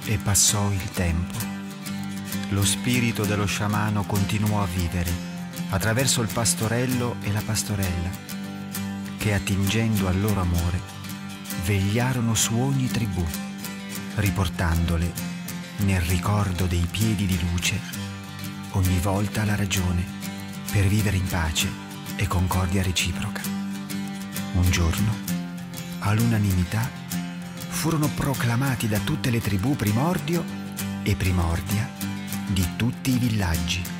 E passò il tempo. Lo spirito dello sciamano continuò a vivere attraverso il pastorello e la pastorella, che attingendo al loro amore vegliarono su ogni tribù, riportandole nel ricordo dei piedi di luce ogni volta alla ragione per vivere in pace e concordia reciproca. Un giorno, all'unanimità, furono proclamati da tutte le tribù primordio e primordia di tutti i villaggi.